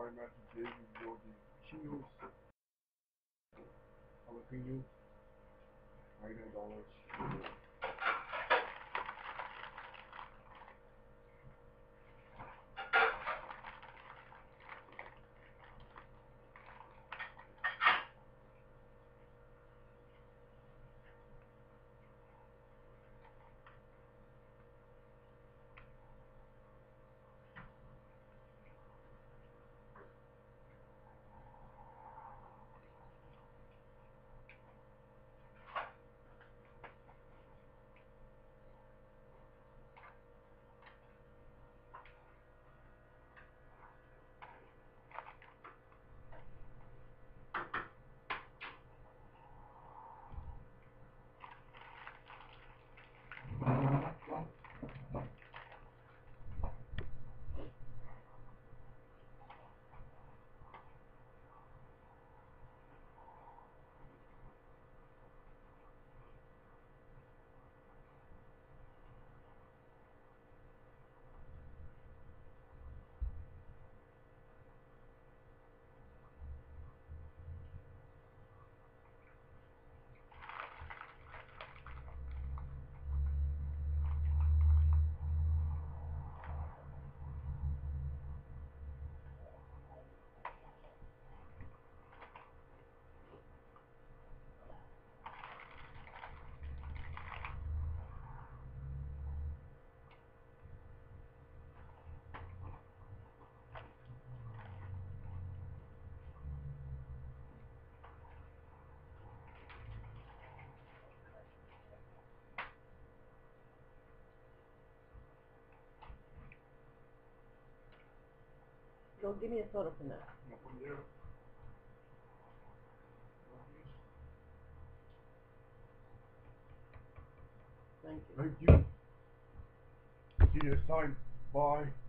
messages and your chinos, jalapenos, $99. Go give me a soda from there. Nothing there. Thank you. Thank you. See you next time. Bye.